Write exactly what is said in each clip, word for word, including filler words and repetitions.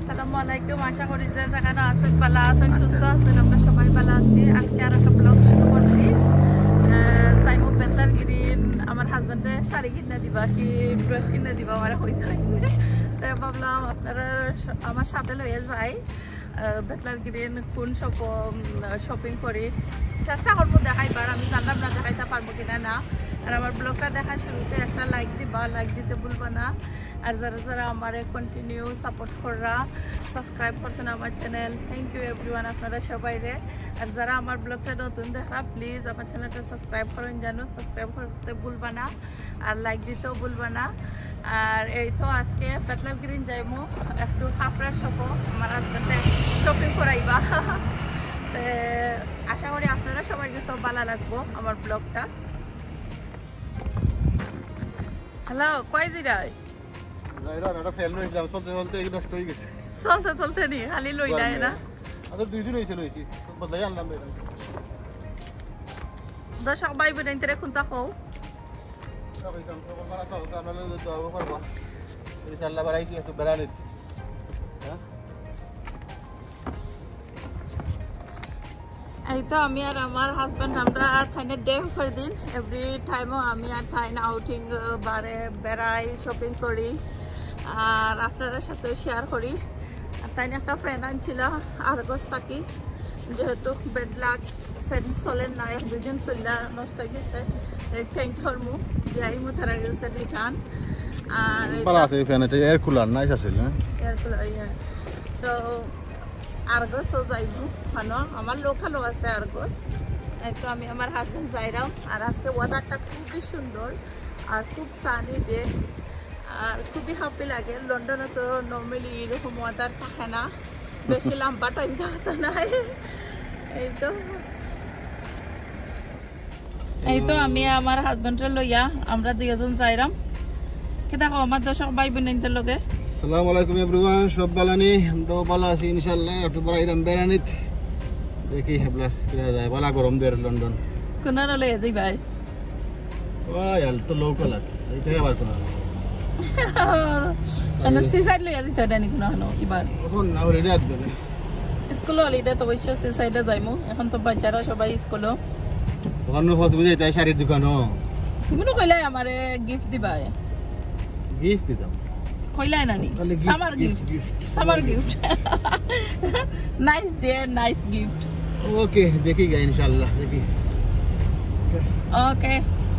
আসসালামু আলাইকুম। আশা করি যে যেখানে আছেন ভালো আছেন, সুস্থ আছেন। আমরা সবাই ভালো আছি। আজকে আর একটা ব্লগ শুরু করছি। সাইমু বেতার গ্রিন আমার হাজব্যান্ডের শাড়ি কিনে দিবা কি ড্রেস কিনে দিবা আমার হয়ে যায়। তো ভাবলাম আপনারা আমার সাথে লইয়ে যাই বেতলার গ্রিন কোন শপ শপিং করি। চেষ্টা করবো দেখাইবার, আমি জানলাম না দেখাইতে পারবো কিনা না। আর আমার ব্লগটা দেখা শুরুতে একটা লাইক দিবা, লাইক দিতে ভুলবা না। আর যারা যারা আমার কন্টিনিউ সাপোর্ট করা সাবস্ক্রাইব করছেন আমার চ্যানেল, থ্যাংক ইউ এভরিওয়ান আপনারা সবাই রে। আর যারা আমার ব্লগটা নতুন দেখা প্লিজ আমার চ্যানেলটা সাবস্ক্রাইব করেন, জানো সাবস্ক্রাইব করতে ভুলবা না আর লাইক দিতেও ভুলবা না। আর এই তো আজকে বেতলার গ্রিন যাইমু একটু কাপড়া শপ, আমার হাজব্যান্ডে শপিং করাইবা। আশা করি আপনারা সবাই সব ভালো লাগবো আমার ব্লগটা। হ্যালো, কয় জিরাই চলতে চলতে নি খালি লই নাই না দর্শক ভাই বোন ইন্টারে কোনটা কও এই তো আমি আর আমার হাজব্যান্ড আমরা থাইনের ডে ফর দিন এভরি টাইমও আমি আর থাইন আউটিং বারে বেড়াই, শপিং করি আর আপনাদের সাথে শেয়ার করি। আর তাই একটা ফ্যান আনছিল আরগস থাকি, যেহেতু বেড লাগ ফ্যান চলেন না, এক দুদিন চললে নষ্ট হয়ে গেছে, চেঞ্জ করমু যাই মু তারা গেছে রিটার্ন। আর এয়ার কুলার নাই আছিল এয়ার কুলার তো আরগসও যাইব হানো, আমার লোকালও আছে আরগস। তো আমি আমার হাজব্যান্ড যাইরাম। আর আজকে ওয়েদারটা খুবই সুন্দর আর খুব সানি ডে আর খুবই হ্যাপি লাগে। লন্ডনে তো নর্মালি এরকম ওয়েদার থাকে না, বেশি লম্বা টাইম থাকে না। এই তো এই তো আমি আমার হাজব্যান্ডের লইয়া আমরা দুইজন যাইরাম। কি দেখো আমার দর্শক ভাই বোনদের লগে আসসালামু আলাইকুম এভরিওয়ান, সব ভালো নি? আমরা ভালো আছি ইনশাআল্লাহ। একটু বাইরাম বেড়ানিত দেখি হেবলা কিরা যায়, ভালো গরম দের লন্ডন। কোনা ললে যাই ভাই ওই আল তো লোকাল এইটা আবার কোনা মানে সিসাইড লইয়া দিতে দেনি কোনা হলো এবার এখন না রেডি আদ দেবে স্কুল হলিডে তো অবশ্য সিসাইডে যাইমু। এখন তো বাচ্চারা সবাই স্কুল। ওখানে কত বুঝাই তাই শাড়ির দোকান। তুমি নো কইলাই আমারে গিফট দিবা? গিফট দিতাম কইলাই নানি summer gift, summer gift. Nice day, nice gift. Okay দেখি গে ইনশাআল্লাহ দেখি। ওকে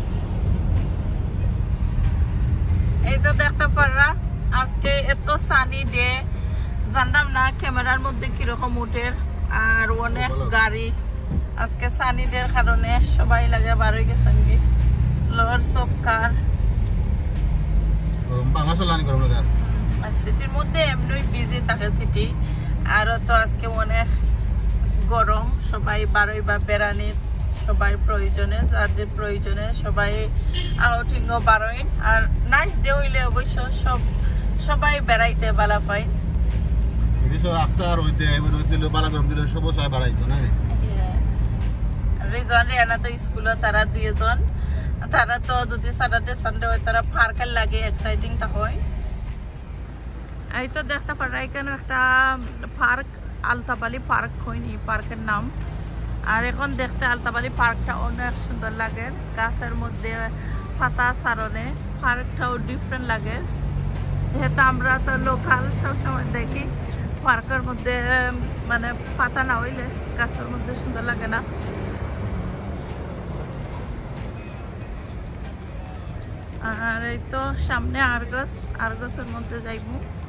এই তো দেখতে পাররা আজকে এত সানি ডে, জানলাম না ক্যামেরার মধ্যে কিরকম উঠে আর অনেক গাড়ি। আজকে সানি ডের কারণে সবাই লাগে বার হয়ে গেছেন কি লর্ডস অফ কার। সিটির মধ্যে এমনি বিজি থাকে সিটি, আর তো আজকে অনেক গরম, সবাই বারোই বা বেড়ানি সবাই প্রয়োজনে, যার যে প্রয়োজনে সবাই আউটিংও বারোই। আর নাইস ডে হইলে অবশ্য সব সবাই বেড়াইতে ভালো পায়। রিজন রিয়ানা তো স্কুল, তারা দুইজন, তারা তো যদি স্যাটারডে সানডে হয় তারা পার্কের লাগে এক্সাইটিংটা হয়। এই তো দেখতে পারা এখানে একটা পার্ক, আলতাবালি পার্ক হয়নি পার্কের নাম। আর এখন দেখতে আলতাবালি পার্কটা অনেক সুন্দর লাগে, গাছের মধ্যে পাতা সারণে পার্কটাও ডিফারেন্ট লাগে। যেহেতু আমরা তো লোকাল সবসময় দেখি পার্কের মধ্যে মানে পাতা না হইলে গাছের মধ্যে সুন্দর লাগে না। আর এই তো সামনে আরগস, আরগসের মধ্যে যাইব।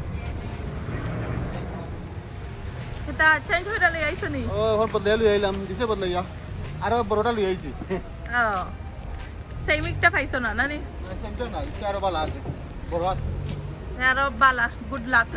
এটা চেঞ্জ হইরা লই আইছো নি? ও হন বদলাই লই আইলাম, দিছে বদলাইয়া আর বড়টা লই আইছি। ও সেমিকটা পাইছো না নানি? সেমটা না, চারো বালা আছে বড় আছে। আর বালা গুড লাক।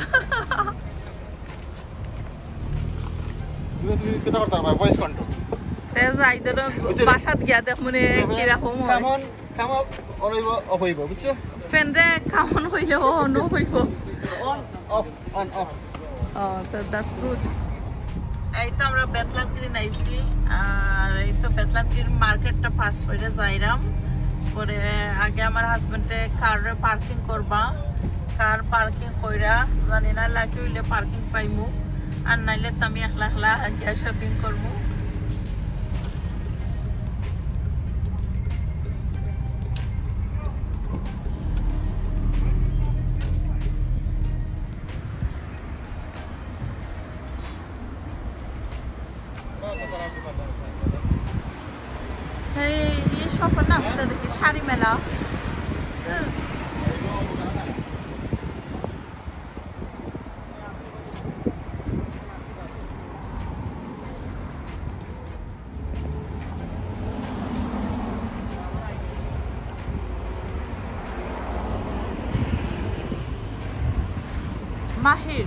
তুমি তুমি কেটা করতে পারবা ভয়েস কন্ট্রোল। তে যাই ধরো বাসাত গিয়া দেখ মনে কি রকম হয়। কেমন কেমন অনইব অফ হইব বুঝছো? ফ্রেন্ডে কেমন হইলে ও নো হইব অন অফ অন অফ। ও তো দ্যাটস গুড। এই তো আমরা বেতলার গ্রিন আইছি। আর এই তো বেতলার গ্রিন মার্কেটটা পাস করে যাইরাম। পরে আগে আমার হাজবেন্ডে কারে পার্কিং করবা, কার পার্কিং কইরা জানি না লাগে হইলে পার্কিং পাইমু আর নাইলে তো আমি একলা একলা গিয়া শপিং করবো এই শপের নাম দেখি শাড়ি মেলা মাহির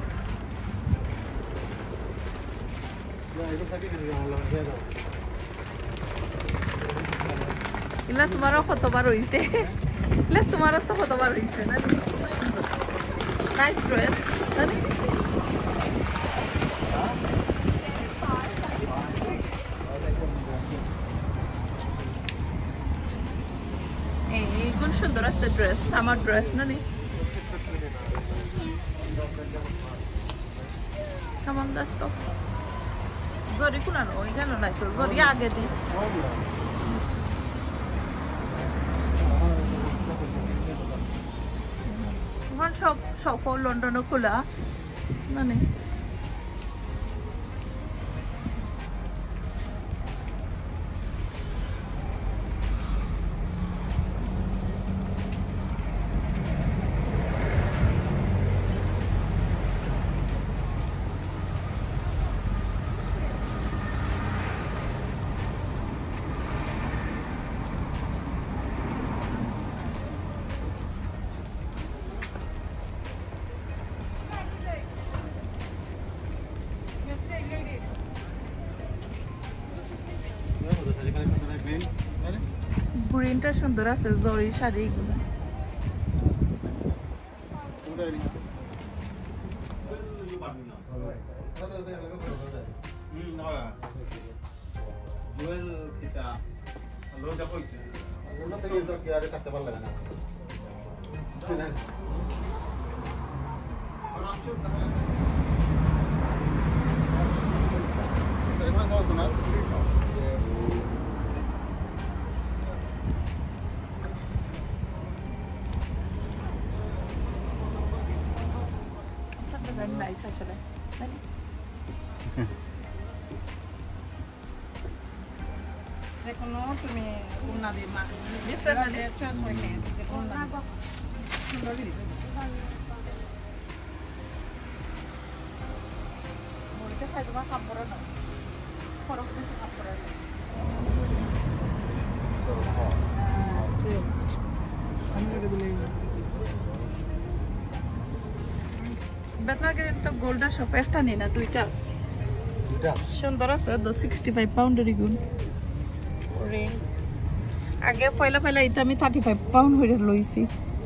ইলা তোমারও কতবার হইছে ইলা তোমারও তো কতবার হইছে না নাইস ড্রেস জানি এই কোন সুন্দর আছে ড্রেস আমার ড্রেস না নি Come on, let's go. Zori kuna no, igano নাই তো Zori আগে দি এখন সব সব লন্ডনে খোলা মানে গ্রিনটা সুন্দর আছে জরি শাড়ি গুলো nice আসলে যেকোনো তুমি উন্না দিয়ে মা ডিফারেন্ট দিয়ে চয়েস করে খেয়ে যেকোনো না সুন্দর দিবে বলতে চাই তোমার কাপড় না ফরক কিছু কাপড় না বেতনাগের তো গোল্ডেন শপ একটা নেই না দুইটা দুইটা সুন্দর আছে তো সিক্সটি ফাইভ পাউন্ডের গুণ রিং আগে পয়লা পয়লা এটা আমি থার্টি ফাইভ পাউন্ড হয়ে লইছি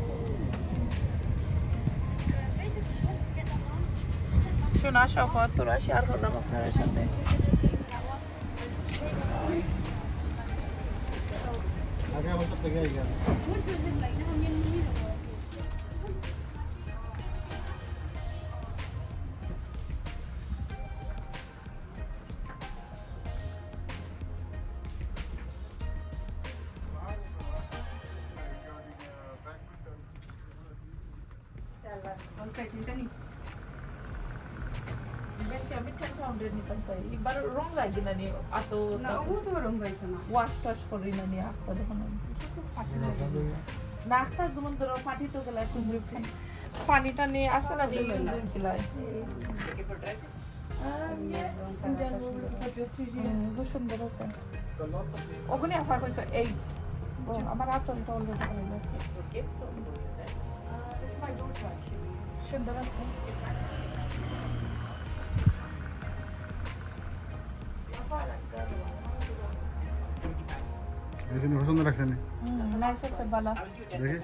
শোনা সফা তোরা শেয়ার করলাম আপনার সাথে আগে আমার সাথে গিয়ে গেল রং যাইবে না নি এত রং যাইতো না ওয়াশ টাশ করি না নি আস্তা যখন না আস্তা যেমন ধরো পাটি তো গেলে তুমি পানিটা নিয়ে আসতে না দিলে গেলাই সুন্দর আছে ওখানে অফার করছে এই আমার আতনটা অলরেডি হয়ে গেছে সুন্দর আছে ऐसे नहीं पसंद रखते नहीं नाइस है बाला देखिए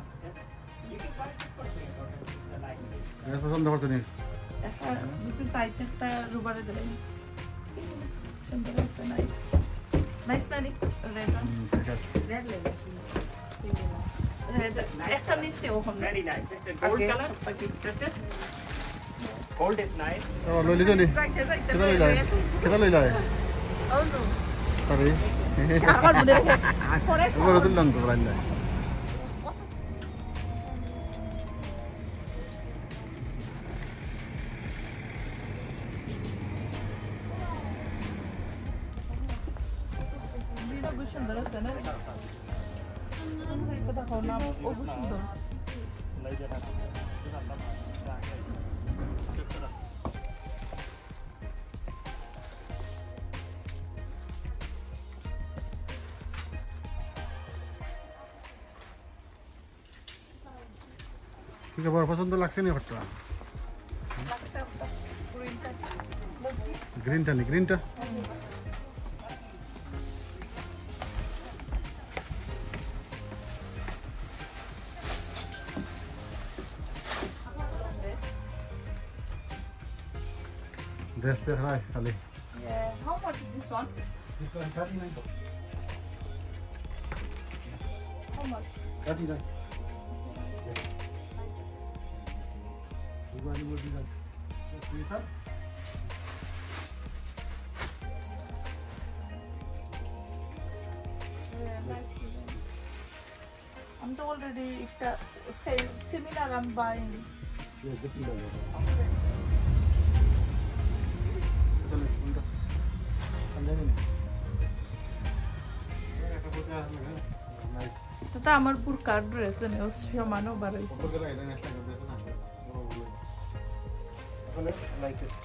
ये पसंद करते नहीं जितने साइज একটা রুবারে দেবেন সুন্দর আছে নাইস নাইস না নি রেড ঠিক আছে রেড লেগে একটা নিচে ওখানে Very nice. It's a gold Okay. color. Tested? Gold is nice. Oh, loli joli. যাইতে যাইতে Kita loli lai. Kita loli lai. Oh no. Sorry. আমার মনে রেখে পরে Baru tulang tu beranda. Video খুব সুন্দর আছে না এটা দেখো না ও খুব সুন্দর Kita baru pasang tu laksa ni apa? লাগছে একটা গ্রিনটা Green ta ni, green ta. Dress dekh raha hai khali. Yeah, how much is this one? This one thirty-nine. How much? thirty-nine. You want any more design? Please sir. Yeah, nice design. I'm already একটা similar I'm buying. Yeah, this is the one. Chalo, undo. Andar ni. Yeah, kapo ka hai. Nice. এটা আমার বুরকার dress এনে ও সমানো বাড়াইছে ऊपर करा है ना ऐसा कर देना ना I like it.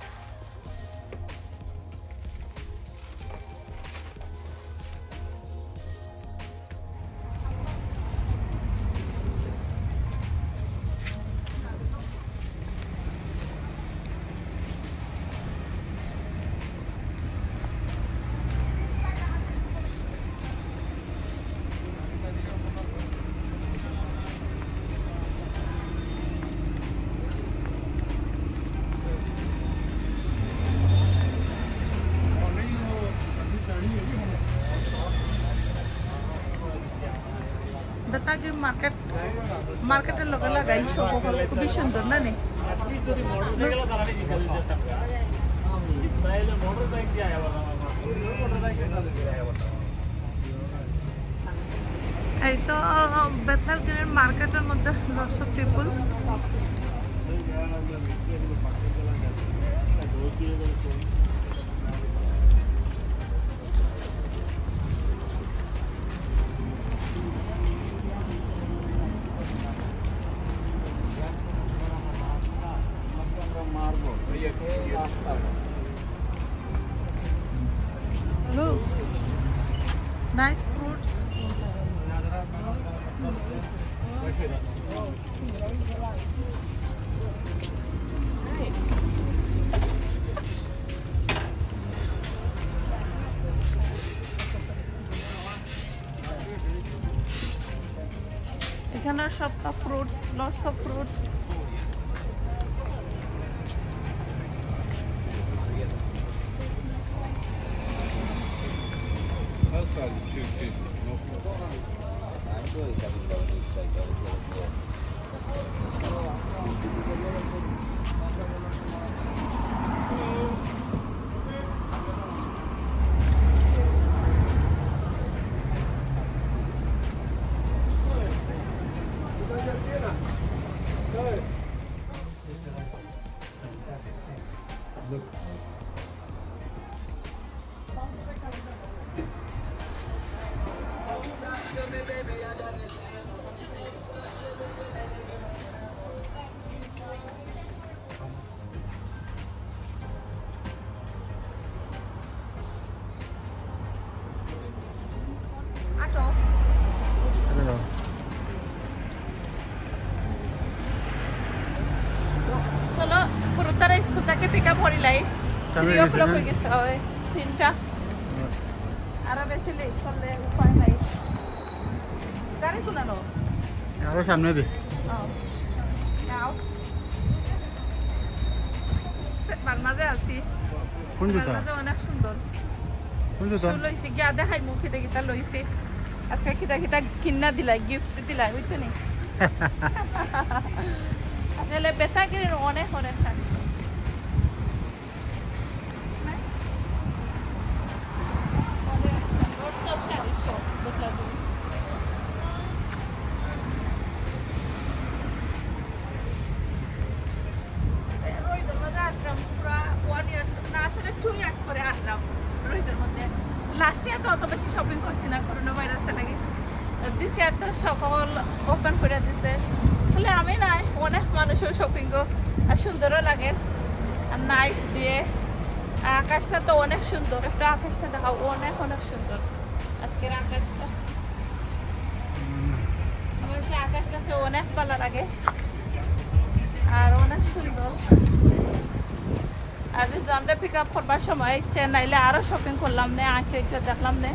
বেতাগির মার্কেট মার্কেটের লগে লাগাই সব খুবই সুন্দর না নে এই তো বেতাগিরের মার্কেটের মধ্যে lots of people Look, nice fruits. এখানে সবটা fruits, lots of fruits. Solo frutara iskuta ke pick up horilai. Three o'clock ho gese hoy. Tinta. Ara beshi late korle upai nai. Gari kunano? Aro samne de. Oh. Now. মাঝে আছি কোন জুতা মাঝে অনেক সুন্দর কোন জুতা লইছি গিয়া দেখাই মুখে দেখি তা লইছি আজকে কিটা কিটা কিনা দিলাই গিফট দিলাই বুঝছো নি আসলে বেতাগিরির অনেক অনেক শাড়ি সব শাড়ি সব বেতাগিরি রোহিতের মধ্যে আসলাম পুরা ওয়ান ইয়ার্স না আসলে টু ইয়ার্স করে আসলাম রোহিতের মধ্যে লাস্ট ইয়ার তো অত বেশি শপিং করছি না করোনা ভাইরাসে লাগে দিস ইয়ার তো সকল ওপেন করে দিচ্ছে আসলে আমি নাই অনেক মানুষও শপিং আর সুন্দরও লাগে আর নাইস দিয়ে আকাশটা তো অনেক সুন্দর একটা আকাশটা দেখাও অনেক অনেক সুন্দর আজকের আকাশটা আমার কি আকাশটাকে অনেক ভালো লাগে আর অনেক সুন্দর আর জামটা পিক আপ করবার সময় চেন্নাইলে আরো শপিং করলাম না আঁকে একটা দেখলাম না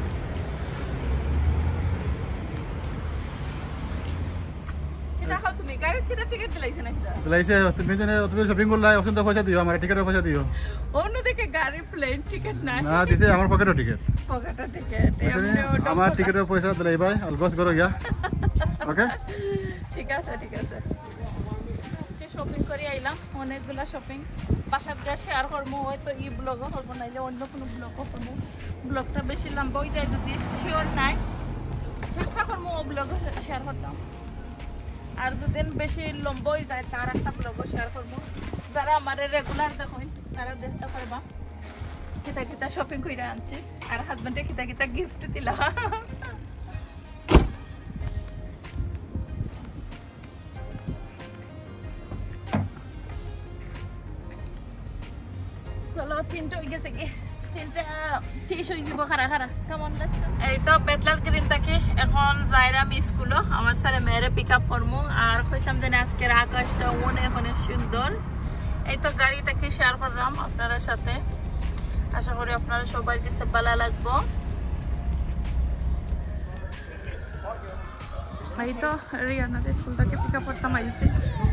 দেখাও তুমি গাড়ির কিটা টিকিট দিলাইছে না কিটা দিলাইছে তুমি জেনে তুমি শপিং করলা অপশন তো পয়সা দিও আমার টিকেটের পয়সা দিও অন্যদিকে গাড়ি প্লেন টিকিট নাই না দিছে আমার পকেটের টিকেট পকেটের টিকিট আমার টিকেটের পয়সা দিলাই ভাই অলগস করো গিয়া ওকে ঠিক আছে ঠিক আছে শপিং করে আইলাম অনেকগুলা শপিং বাসার গা শেয়ার করবো হয়তো ই ব্লগও করবো নাইলে অন্য কোনো ব্লগও করবো ব্লগটা বেশি লম্বা হয়ে যায় যদি শিওর নাই চেষ্টা করবো ও ব্লগও শেয়ার করতাম আর দুদিন বেশি লম্বা হয়ে যায় তার একটা ব্লগও শেয়ার করবো যারা আমার রেগুলার দেখেন তারা দেখতে পারবা কিতা কিতা শপিং করে আনছি আর হাজব্যান্ডে কিতা কিতা গিফট দিলা চলো তিনটা হয়ে গেছে কি তিনটা ত্রিশ হয়ে যাব খারা খারা কেমন লাগছে এই তো বেতলাল গ্রিন থেকে এখন যাইরাম স্কুলও আমার ছেলে মেয়েরে পিক আপ করবো আর কইলাম যে আজকের আকাশটা অনেক অনেক সুন্দর এই তো গাড়ি থেকে শেয়ার করলাম আপনাদের সাথে আশা করি আপনারা সবার কাছে ভালো লাগবো এই তো রিয়ানার স্কুল থেকে পিক আপ করতাম আইছি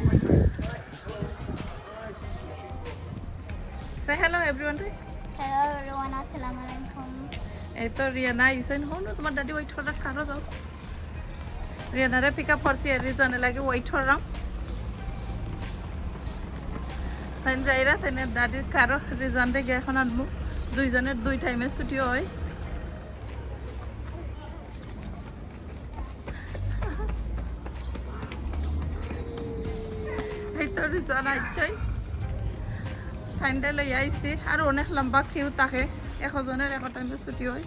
Say hello everyone. Hello everyone, Assalamualaikum. এই তো রিয়ানা ইসেন হন তোমার দাদি ওয়েট করার কারো যাও রিয়ানারে পিক আপ করছি এর রিজনে লাগে ওয়েট করাম তাই যাইরা তাই দাদির কারো রিজনে গিয়ে এখন আনবো দুইজনের দুই টাইমে ছুটি হয় এই তো রিজন আইছাই ঠান্ডা লই আইছি আর অনেক লম্বা কিউ থাকে একজনের এক টাইমে ছুটি হয়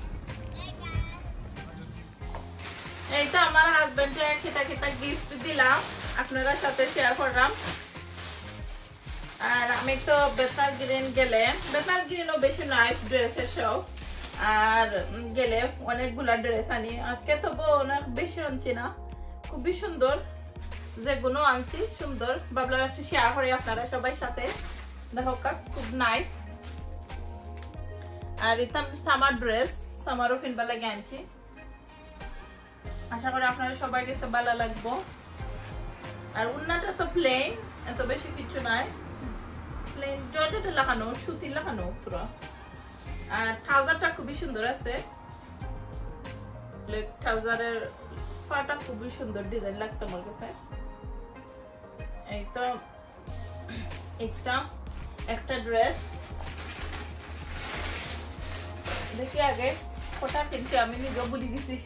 এই তো আমার হাজবেন্ডে কিতা কিতা গিফট দিলাম আপনাদের সাথে শেয়ার করলাম আর আমি তো বেতার গ্রিন গেলে বেতার গ্রিনও বেশি নাইস ড্রেসের শো আর গেলে অনেকগুলা ড্রেস আনি আজকে তো অনেক বেশি আনছি না খুবই সুন্দর যেগুলো আনছি সুন্দর ভাবলাম একটু শেয়ার করি আপনারা সবাই সাথে দেখো খুব নাইস আর এটা সামার ড্রেস সামারও কিনবা লাগে আনছি আশা করি আপনারা সবাই কাছে ভালো লাগবো আর উন্নাটা তো প্লেন এত বেশি কিছু নাই প্লেন জর্জেটে লাগানো সুতি লাগানো পুরো আর ট্রাউজারটা খুবই সুন্দর আছে ট্রাউজারের পাটা খুবই সুন্দর ডিজাইন লাগছে আমার কাছে এই তো একটা একটা ড্রেস দেখি আগে কোটা কিনছি আমি নিজে ভুলে গেছি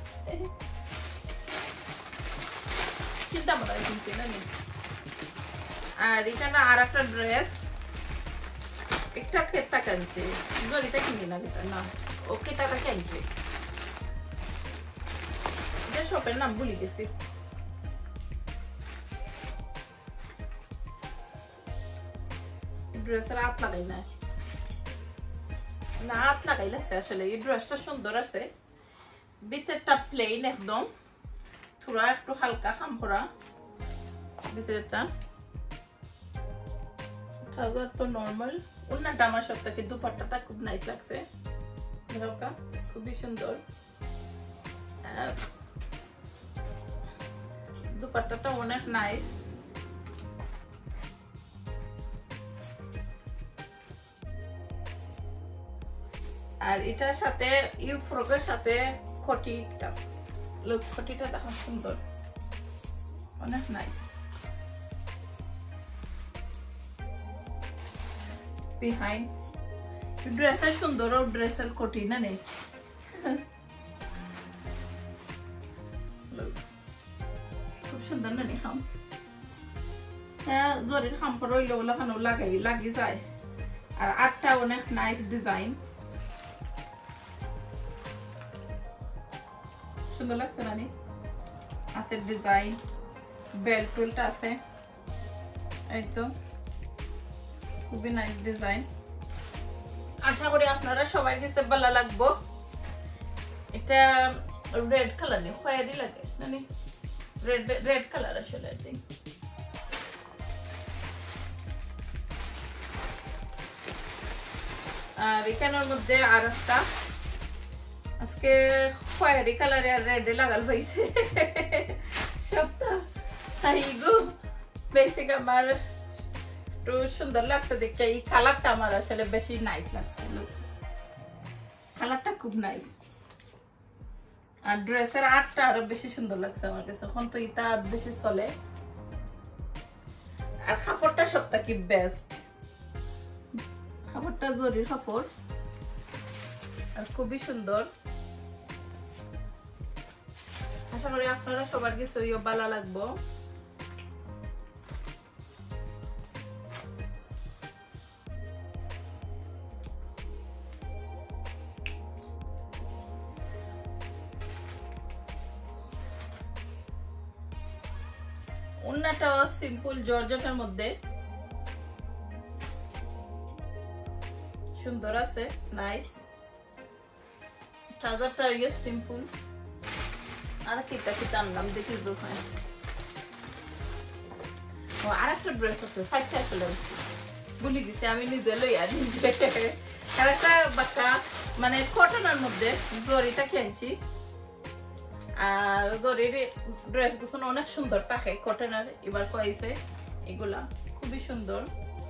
চিন্তা মতো কিনছি না আর এখানে আর একটা ড্রেস একটা খেতা কিনছি জরিটা কিনি না খেতা না ও খেতাটা কিনছি যে শপের নাম ভুলে গেছি ড্রেসের হাত লাগাই না না হাত লাগাইলে আসলে এই ড্রেসটা সুন্দর আছে ভিতরটা প্লেন একদম থোড়া একটু হালকা খাম করা ভিতরটা ট্রাউজার তো নরমাল ওন্নাটা আমার সব থেকে দুপাট্টাটা খুব নাইস লাগছে খুবই সুন্দর দুপাট্টাটা অনেক নাইস আর এটার সাথে ইউ ফ্রকের সাথে কোটিটা লুক কোটিটা দেখো সুন্দর অনেক নাইস behind dress এর সুন্দর ও ড্রেসের কোটি না নেই খুব সুন্দর না নেই খাম হ্যাঁ জরির খাম পর ওই লোলা খানো লাগাই লাগি যায় আর আটটা অনেক নাইস ডিজাইন সুন্দর লাগছে না নি হাতের ডিজাইন বেল্ট টুলটা আছে এই তো খুবই নাইস ডিজাইন আশা করি আপনারা সবাই কাছে ভালো লাগবে এটা রেড কালার নেই খয়েরি লাগে মানে রেড রেড কালার আসলে আই থিংক আর এখানের মধ্যে আর একটা আজকে খয়েরি কালার আর রেড লাগাল হইছে সবটা তাই গো বেসিক আমার একটু সুন্দর লাগছে দেখে এই কালারটা আমার আসলে বেশি নাইস লাগছে কালারটা খুব নাইস আর ড্রেসের আর্টটা আরো বেশি সুন্দর লাগছে আমার কাছে এখন তো এটা বেশি চলে আর কাপড়টা সবটা কি বেস্ট কাপড়টা জরির কাপড় আর খুবই সুন্দর আশা করি আপনারা সবার কিছু ভালো লাগবে ওন্নাটাও সিম্পল জর্জেটের মধ্যে সুন্দর আছে নাইস ট্রাউজারটা ইয়ে সিম্পল আর কিটা কিটা আনলাম দেখি দোকানে ও আর একটা ড্রেস আছে সাইডটা আসলে ভুলে গেছি আমি নিজে লই আর আর একটা বাক্কা মানে কটনের মধ্যে জরিটা কিনছি আর জরির ড্রেস গুলো অনেক সুন্দর থাকে কটনের এবার কইছে এগুলা খুবই সুন্দর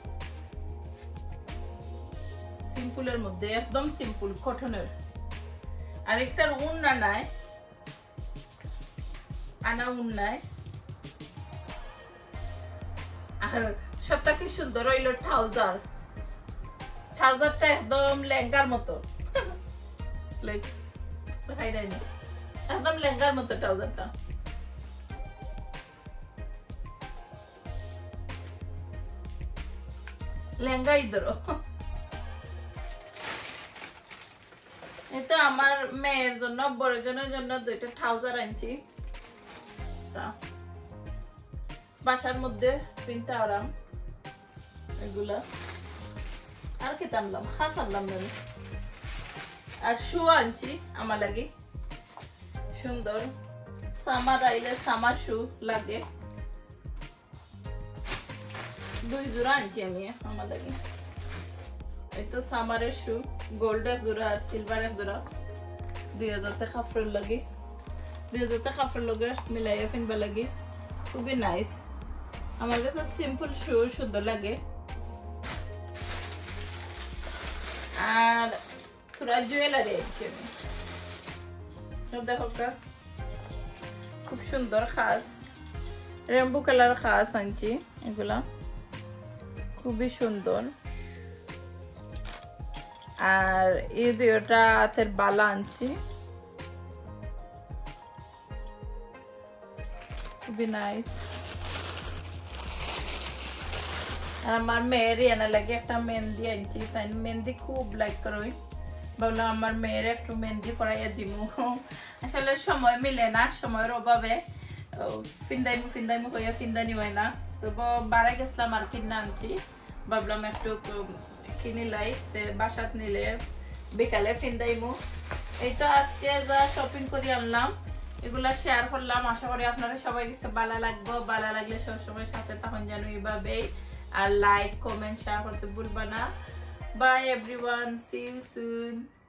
সিম্পলের মধ্যে একদম সিম্পল কটনের আর একটার উন্না নাই আনা উন্নায় আর সবটা কি সুন্দর হইলো ট্রাউজার ট্রাউজারটা একদম লেহেঙ্গার মতো লাইক হাই নাই একদম লেহেঙ্গার মতো ট্রাউজারটা লেহেঙ্গা ইদরো এটা আমার মেয়ের জন্য বড় জনের জন্য দুইটা ট্রাউজার আনছি বাসার মধ্যে পিনতে আরাম এগুলা আর কি আনলাম খাস আনলাম না আর শু আনছি আমার লাগে সুন্দর সামার আইলে সামার শু লাগে দুই জোড়া আনছি আমি আমার লাগে এই তো সামারের শু গোল্ড এক জোড়া আর সিলভার এক জোড়া দুই হাজার টাকা কাপড় লাগে দুই হাজার টাকা কাপড় লগে মিলাইয়া ফিনবা লাগে খুবই নাইস আমার কাছে সিম্পল শু সুন্দর লাগে আর थोड़ा জুয়েলারি আছে আমি সব দেখো খুব সুন্দর খাস রেইনবো কালার খাস আনছি এগুলা খুবই সুন্দর আর এই দুইটা হাতের বালা আনছি খুবই নাইস আর আমার মেয়েরই এনে লাগে একটা মেহেন্দি আনছি তাই মেহেন্দি খুব লাইক করই ভাবলাম আমার মেয়ের একটু মেহেন্দি পরাইয়া দিমু আসলে সময় মিলে না সময়ের অভাবে ফিন্দাইমু ফিন্দাইমু হইয়া ফিন্দানি হয় না তো বাড়া গেছিলাম আর কিনে আনছি ভাবলাম একটু কিনে লাই বাসাত নিলে বিকালে ফিন্দাইমু এই তো আজকে যা শপিং করে আনলাম এগুলা শেয়ার করলাম আশা করি আপনারা সবাই কিছু ভালো লাগবে ভালো লাগলে সবসময় সাথে তখন যেন এইভাবেই আর লাইক কমেন্ট শেয়ার করতে ভুলবা না bye everyone see you soon